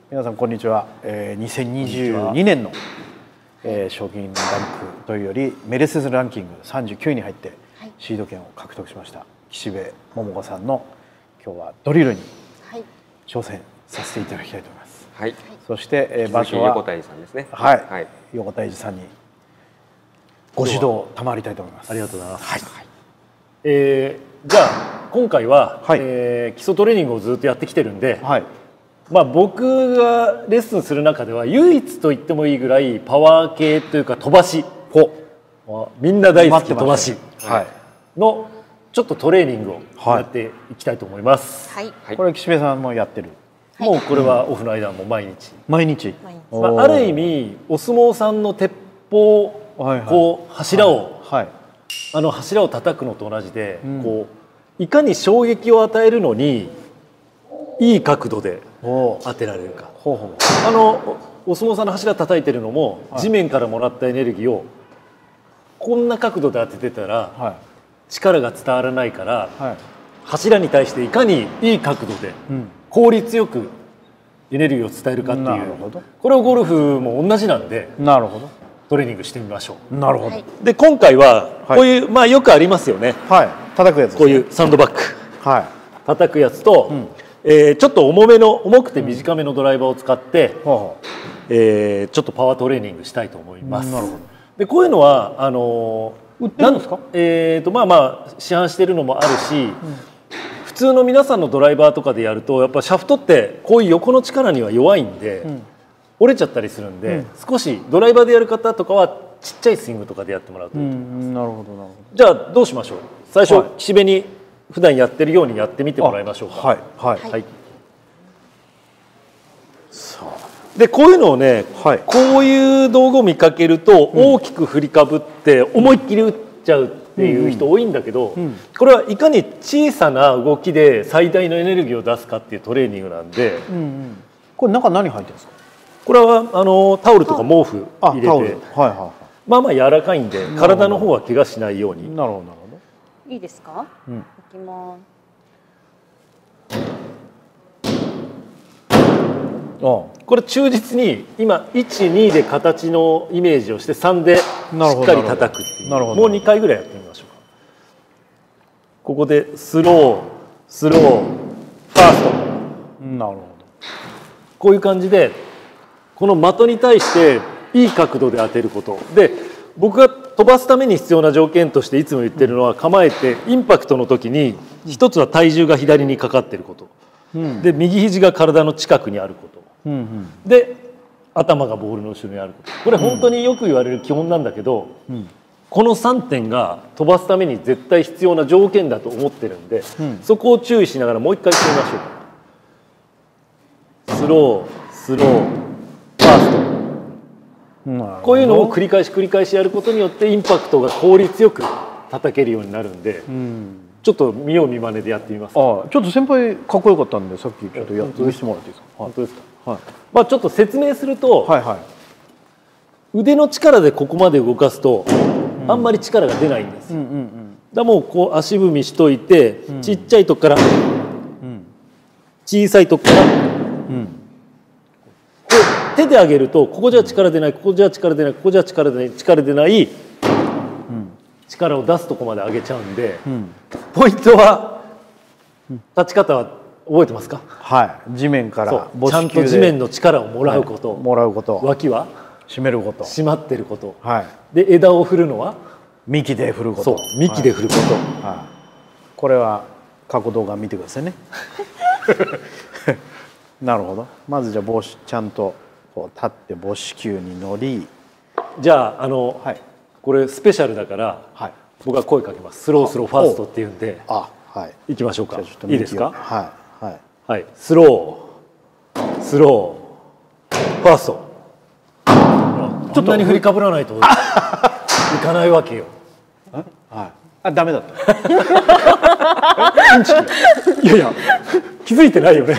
皆さんこんにちは。2022年の賞金ランクというよりメルセデスランキング39位に入ってシード権を獲得しました岸辺桃子さんの今日はドリルに挑戦させていただきたいと思います。はい、そして場所は横田さんですね。 はい、はい、横田さんにご指導賜りたいと思います。 ありがとうございます。はい、じゃあ今回は、はい、基礎トレーニングをずっとやってきてるんで、はい、まあ僕がレッスンする中では唯一と言ってもいいぐらいパワー系というか飛ばし、みんな大好き飛ばしのちょっとトレーニングをやっていきたいと思います。 はい、これ岸辺さんもやってる。 もうこれはオフの間も毎日。 毎日。 まあある意味お相撲さんの鉄砲、こう柱を、柱を叩くのと同じで、こういかに衝撃を与えるのにいい角度で当てられるか。お相撲さんの柱叩いてるのも、地面からもらったエネルギーをこんな角度で当ててたら、力が伝わらないから、柱に対していかにいい角度で効率よくエネルギーを伝えるかっていう、これをゴルフも同じなんで、トレーニングしてみましょう。 なるほど。 で今回はこういう、まあよくありますよね。 叩くやつ。 こういうサンドバッグ。叩くやつと、ちょっと重くて短めのドライバーを使って、ちょっとパワートレーニングしたいと思います。なるほど。でこういうのは売ってるんですか？ まあまあ市販してるのもあるし、普通の皆さんのドライバーとかでやるとやっぱシャフトってこういう横の力には弱いんで、折れちゃったりするんで、少しドライバーでやる方とかはちっちゃいスイングとかでやってもらうといいと思います。なるほどなるほど。じゃあどうしましょう。最初、岸辺に普段やってるようにやってみてもらいましょうか。はいはいはい。でこういうのをね、こういう道具を見かけると大きく振りかぶって思いっきり打っちゃうっていう人多いんだけど、これはいかに小さな動きで最大のエネルギーを出すかっていうトレーニングなんで、 これ中何入ってるんですか？ これはタオルとか毛布入れて、まあまあ柔らかいんで体の方は怪我しないように。 なるほどなるほど。いいですか？いきます。 これ忠実に今1、2で形のイメージをして3でしっかり叩くっていう。もう2回ぐらいやってみましょうか。ここでスロースローファースト。 なるほど。 こういう感じでこの的に対していい角度で当てることで、僕が飛ばすために必要な条件としていつも言ってるのは、構えてインパクトの時に一つは体重が左にかかってること、で右肘が体の近くにあること、で頭がボールの後ろにあること。これ本当によく言われる基本なんだけど、この3点が飛ばすために絶対必要な条件だと思ってるんで、そこを注意しながらもう一回してみましょうか。スロースローファースト。こういうのを繰り返しやることによってインパクトが効率よく叩けるようになるんで、ちょっと見よう見まねでやってみますか。 ちょっと先輩かっこよかったんでさっきちょっとやって見せてもらっていいですか？ 本当ですか？まあちょっと説明すると、腕の力でここまで動かすとあんまり力が出ないんです。だもうこう足踏みしといて、ちっちゃいとこから小さいとこから手で上げるとここじゃ力出ない、ここじゃ力出ない、ここじゃ力出ない、力を出すとこまで上げちゃうんで、ポイントは立ち方は覚えてますか？ 地面からちゃんと地面の力をもらうこと、脇は締めること、 締まってること、で枝を振るのは幹で振ること、 幹で振ること。 これは過去動画見てくださいね。なるほど。まずじゃあ帽子ちゃんとこう立って母子球に乗り、 じゃあこれスペシャルだから、僕が声かけます。スロースローファーストっていうんで、いきましょうか。いいですか？はい。スロースローファースト。ちょっと振りかぶらないといかないわけよ。 ダメだった。 いやいや気づいてないよね。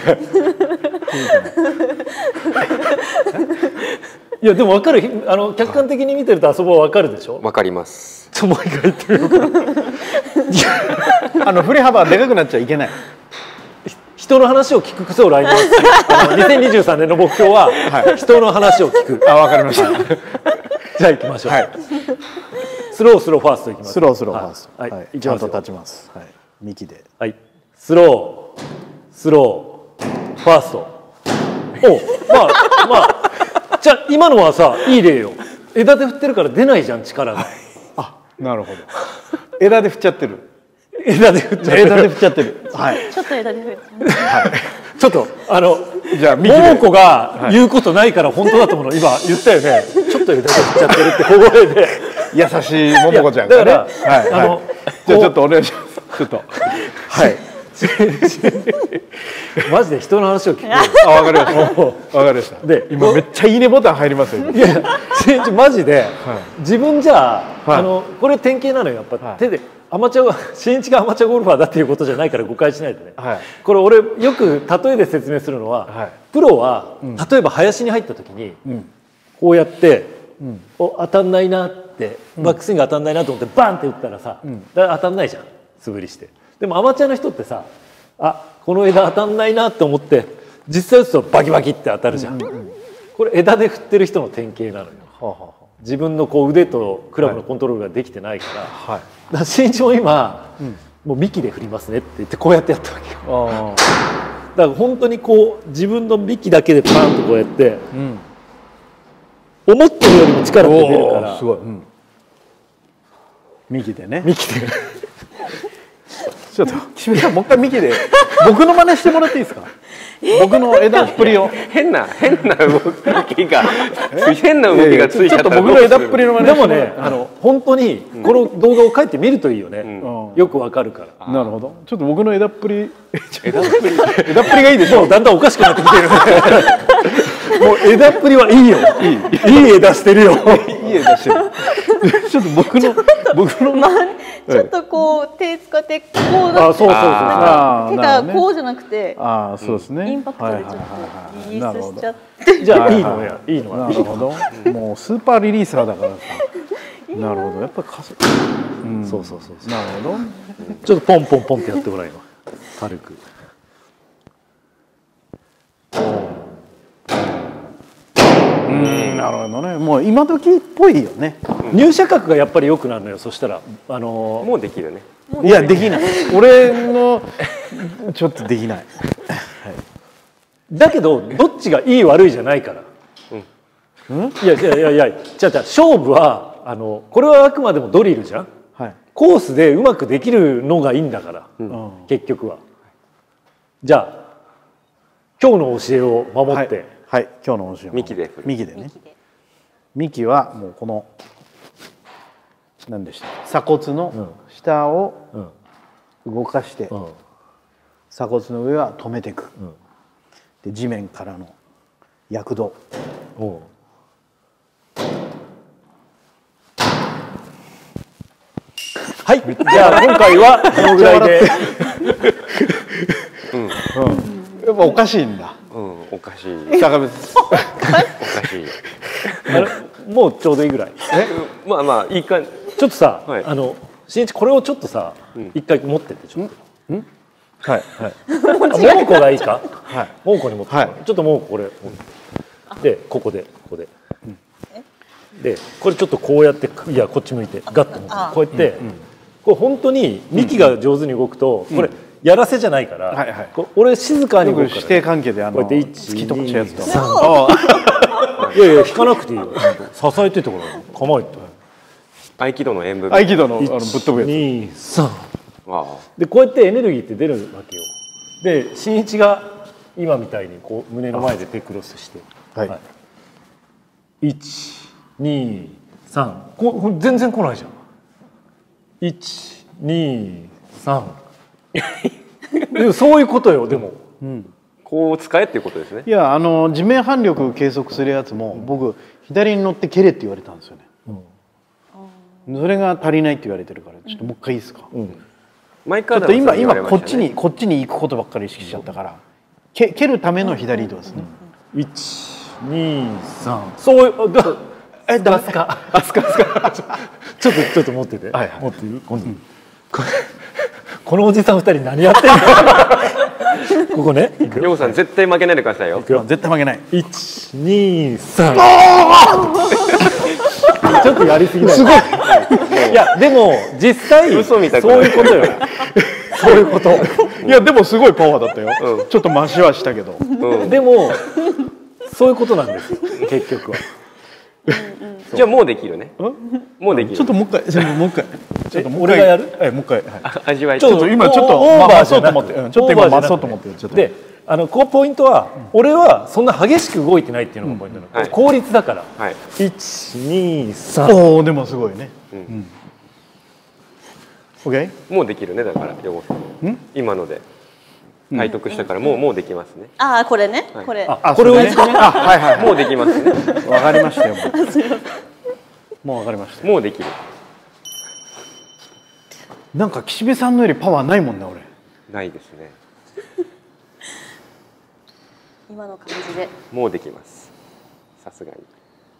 いやでも分かる。客観的に見てるとあそこは分かるでしょ。 分かります。 もう一回言ってみようか。 振れ幅でかくなっちゃいけない。 人の話を聞く癖を来年は2023年の目標は人の話を聞く。 あ、わかりました。 じゃあ行きましょう。 はい。 スロースローファーストいきます。 スロースローファースト。 はい。 はい。 行きますよ。 ちゃんと立ちます。はい。幹で。 はい。スロースローファースト。お、まあじゃあ今のはさ、いい例よ。枝で振ってるから出ないじゃん、力が。 あ、なるほど。枝で振っちゃってる。 枝で振っちゃってる。 枝で振っちゃってる。はい。 ちょっと枝で振る。 ちょっとじゃあ幹で。 桃子が言うことないから本当だと思うの。今言ったよね。ちょっと枝で振っちゃってるって小声で。 優しい桃子ちゃんがね。 だからはい。じゃあちょっとお願いします。ちょっと。はい。 マジで人の話を聞く。 あ、わかりました。わかりました。 で今めっちゃいいねボタン入りますよ。 いや、マジで自分じゃこれ典型なのよ。やっぱ手で新一がアマチュアゴルファーだっていうことじゃないから誤解しないでね。これ俺よく例えで説明するのは、プロは例えば林に入った時にこうやって当たんないなってバックスイング当たんないなと思ってバンって打ったらさ、当たんないじゃん、素振りして。でもアマチュアの人ってさ、あ、この枝当たんないなって思って実際打つとバキバキって当たるじゃん。これ枝で振ってる人の典型なのよ。自分のこう腕とクラブのコントロールができてないから。だから新一も今、もう幹で振りますねって言ってこうやってやったわけよ。だから本当にこう自分の幹だけでパンとこうやって、思ってるよりも力って出るから。 すごい。幹でね。 幹で。 ちょっと岸辺さんもう一回幹で僕の真似してもらっていいですか。僕の枝っぷりを変な動きがついちゃった。 ちょっと僕の枝っぷりの真似でもね、本当にこの動画を書いてみるといいよね。よくわかるから。 なるほど。ちょっと僕の枝っぷりがいいでしょ。 だんだんおかしくなってきてる。もう枝っぷりはいいよ。いい枝してるよ。 いい枝してる。ちょっと僕のちょっとこう手使ってこうあ、そうそうそう。 手がこうじゃなくて、 ああ、そうですね。 インパクトでちょっとリリースしちゃって。 じゃあいいのや、いいの。 なるほど。もうスーパーリリーサーだからさ。なるほど。やっぱりそうそうそう。 なるほど。 ちょっとポンポンポンってやってごらんよ。軽く。 なるほどね。もう今時っぽいよね。 入射角がやっぱり良くなるのよ。そしたらもうできるね。 いやできない。俺のちょっとできない。 だけどどっちがいい悪いじゃないから。いやじゃあ勝負はこれはあくまでもドリルじゃん。コースでうまくできるのがいいんだから、結局は。じゃあ今日の教えを守って。 はい、今日の教えを幹でね。幹はもうこの何でしたっけ、鎖骨の下を動かして鎖骨の上は止めていく。で地面からの躍動。 はい、じゃあ今回はこのぐらいで。 やっぱおかしいんだ。 おかしい。 坂部です。 おかしい。 もうちょうどいいぐらい。 まあいいか。 ちょっとさ、新一これをちょっとさ、一回持ってってちょっと。 はい。 桃子がいいか。桃子に持って。ちょっと桃子これ。でここで。でこれちょっとこうやっていやこっち向いてガッと持ってこうやってこれ本当に幹が上手に動くとこれやらせじゃないから俺静かに動くから。 師弟関係でこうやって突き飛ばしたやつと。 いや引かなくていいよ。支えてところ構えて。 合気道の演舞。 合気道のぶっ飛ぶやつ。 2、3。でこうやってエネルギーって出るわけよ。で新一が今みたいにこう胸の前で手クロスして。1、2、3。全然来ないじゃん。1、2、3。そういうことよ。でも。 こう使えっていうことですね。 いや地面反力計測するやつも僕左に乗って蹴れって言われたんですよね。それが足りないって言われてるからちょっともう一回いいですか。 毎回ちょっと今こっちに行くことばっかり意識しちゃったから蹴るための左移動ですね。 1、2、3。そうダメか。 ちょっと持ってて。持ってる。このおじさん2人何やってんの。 ここね。 ヨウさん絶対負けないでくださいよ。 絶対負けない。 1、2、3。ちょっとやりすぎだよ。すごい。いやでも実際嘘みたいなそういうことよ。そういうこと。 いやでもすごいパワーだったよ。ちょっと増しはしたけど。 でもそういうことなんですよ結局は。 じゃあもうできるね。もうできる。 ちょっともう一回、ちょっともう一回。 俺がやる？ もう一回。 味わい。 ちょっと今ちょっとオーバーじゃなくて回そうと思って、ちょっと今回そうと思ってちょっと。 で、こうポイントは俺はそんな激しく動いてないっていうのがポイントなの。効率だから。 はい。 1、2、3。 おおでもすごいね。オッケー？ もうできるねだからヨウさん。今ので体得したからもうできますね。 ああこれね、これ。 これをね。 はいはい。 もうできますね。 わかりましたよ。もうわかりました。 もうできる。 なんか岸辺さんのよりパワーないもんね俺。 ないですね。 今の感じで。 もうできます。さすがに。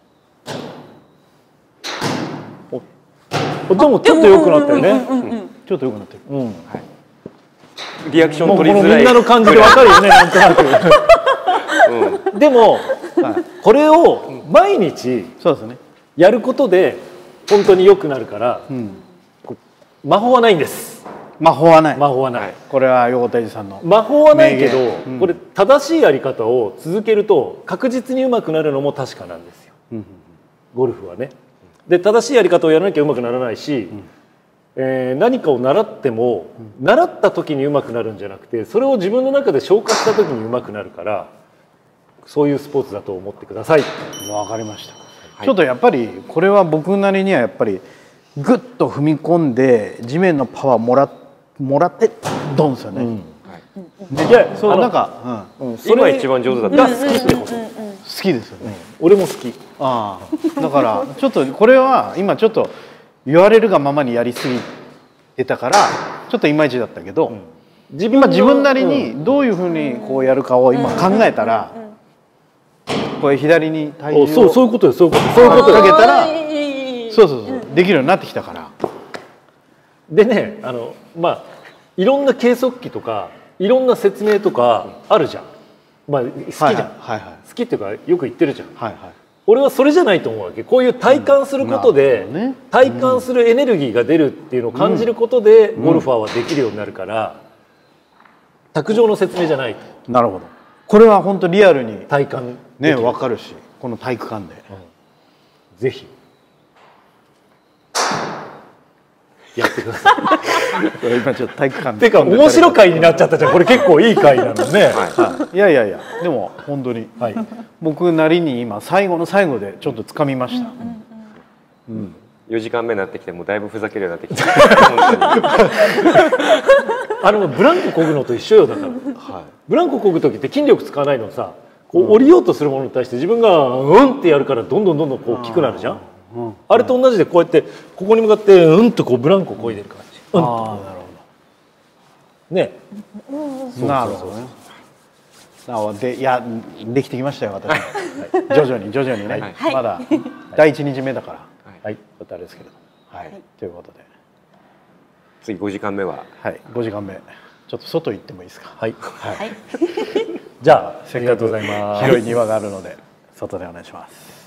でもちょっと良くなったよね。 ちょっと良くなってる。 リアクションもうこ取りづらい。 のみんなの感じでわかるよねなんとなく。でもこれを毎日そうですね。 やることで本当に良くなるから魔法はないんです。 魔法はない。 魔法はない。 これは横田さんの。 魔法はないけどこれ正しいやり方を続けると確実に上手くなるのも確かなんですよ。ゴルフはね。で正しいやり方をやらなきゃ上手くならないし、何かを習っても、習った時に上手くなるんじゃなくてそれを自分の中で消化した時に上手くなるからそういうスポーツだと思ってください。 わかりました。ちょっとやっぱりこれは僕なりにはやっぱりグッと踏み込んで地面のパワーもらってドンですよね。 いやそうなんかそれ今一番上手だった。 が好きってこと。 好きですよね。 俺も好き。 ああだからちょっとこれは今ちょっと言われるがままにやりすぎてたからちょっといまいちだったけど、今自分なりにどういうふうにこうやるかを今考えたら、これ左に体重をそういうことよ。そういうことかけたらそうできるようになってきたから。 でねいろんな計測器とかいろんな説明とかあるじゃん。好きじゃん。好きっていうかよく言ってるじゃん。俺はそれじゃないと思うわけ。こういう体感することで、体感するエネルギーが出るっていうのを感じることでゴルファーはできるようになるから、卓上の説明じゃない。 なるほど。これは本当リアルに体感ね分かるし、この体育館で、 ぜひやってください。 今ちょっと体育館てか面白回になっちゃったじゃん。これ結構いい回なのね。 いやでも本当に僕なりに今最後の最後でちょっと掴みました。 4時間目になってきてもうだいぶふざけるようになってきて。 ブランコ漕ぐのと一緒よだから。ブランコ漕ぐ時って筋力使わないのさ、こう降りようとするものに対して自分がってやるからどんどんこう大きくなるじゃん。あれと同じでこうやってここに向かってとこうブランコ漕いでる感じ。 なるほど。ね。 なるほどね。でできてきましたよ私。徐々にね。まだ第1日目だから。はい。またあれですけれど。はい。ということで。 次5時間目は。 はい。5時間目。ちょっと外行ってもいいですか。 はい。じゃあありがとうございます。 広い庭があるので外でお願いします。